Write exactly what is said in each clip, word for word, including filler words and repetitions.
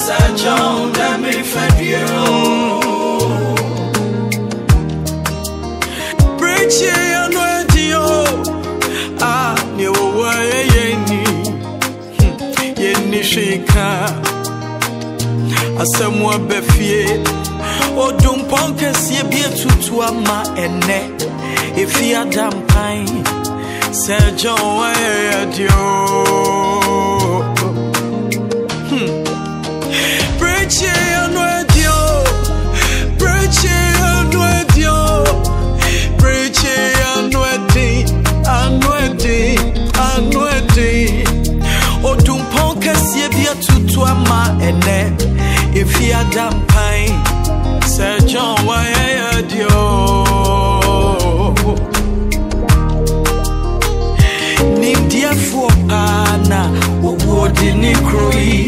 John, let me fed you. Preach ye and radio. Ah, you were yenny. Yenny shika. A somewhat befie. O don't punk us ye be to ama and net. If you are damn pine, Sir John, where you? Preach and radio, preach and radio, preach and radio, and radio, and radio. O don't punk us ye be to ama and net. If you are damn pine, Sir John, where you? Nim dear for Anna, o woodin in Croy.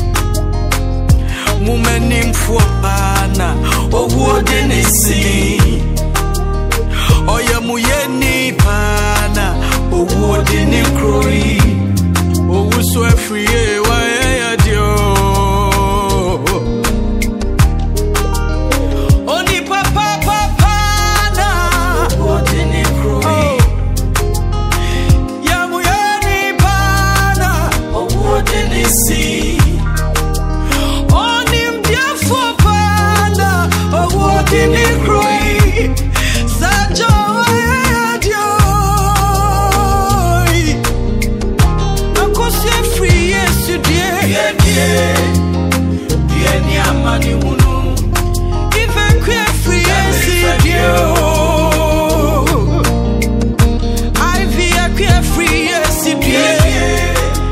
Woman named for Anna, o woodin in sea. O Yamuyeni Pana, o woodin in Croy. O so free, why I do. See, on him, dear for Panda, or what in the Croy, Sajo, of course, you're free, yes, you dear, dear, dear, dear, money, who know, if I quit free, yes, dear, I feel quit free, yes, dear.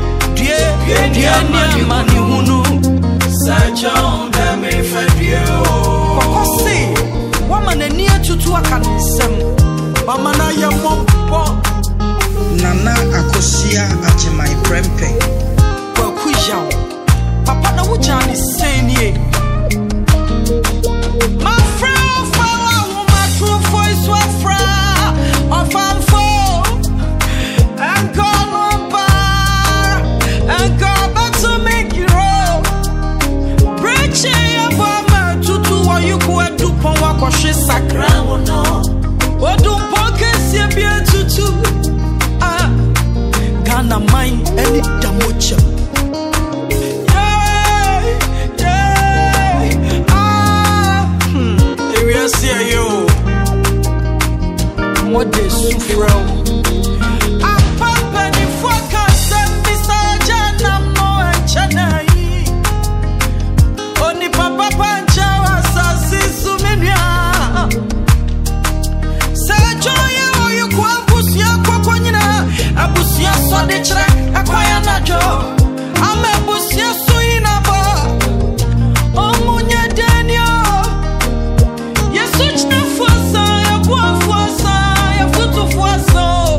Dear money, who know, Sir John, let me fed you. See, woman, a near to two, I can send. Mamma, I am more. Nana, Akosia, at my prempe. Well, Kuja, Papa, no, which I is saying ye. My friend, follow my true voice, what fra, of I'm full, and call on bar, and call. Sacra, no. What do pockets you be to two? Ah, Ghana mine any damocha. Yeah, yeah, ah, hmm. Here we are, see you. What they suffer. Ah, Papa, the focus and Mister Janam no and Chanai. Only Papa Pancha was a sisumenia. Abusia so de chira akwaya na jo ama abusia so ina ba omunya denio yesu chna fosa ya bua fosa ya futu fosa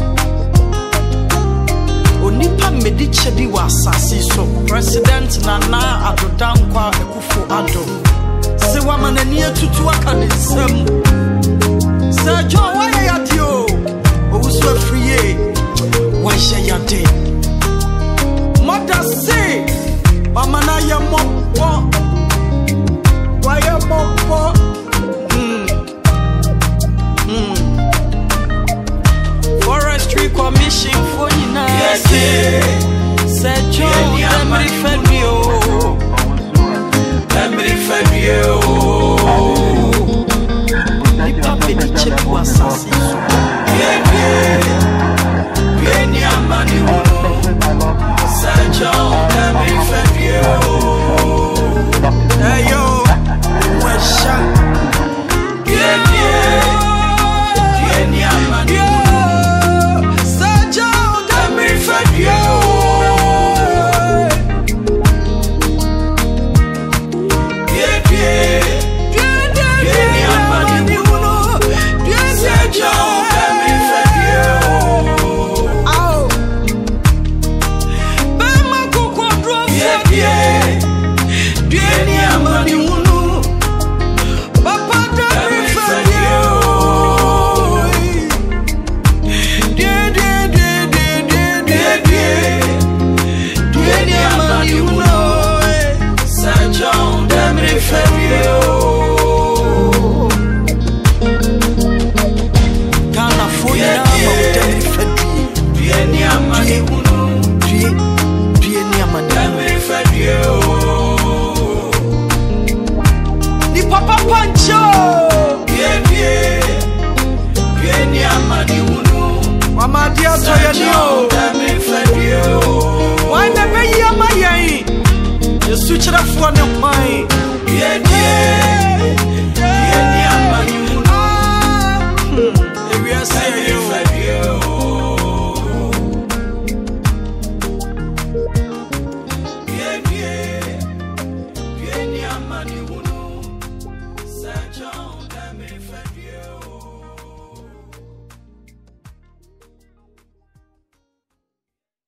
onipa mediche bi wa asase so president Nana Addo Dankwa Akufo Addo se wa manani atutu aka ne nsam Sir John why ya dio owusu afriye why share your day? Mother say, Mama na ya mopo. Why ya mopo? Hmm. Hmm. Forestry Commission for you now. Yes, yes. Said Joe, let me fed you. Let me fed you. You probably the chip was assassin. Yeah, yeah. Any money, Sir John, let me fed you. Hey yo, what's up? Yeah, yeah, any money, Sir John, sukyerɛfoɔ ne hwan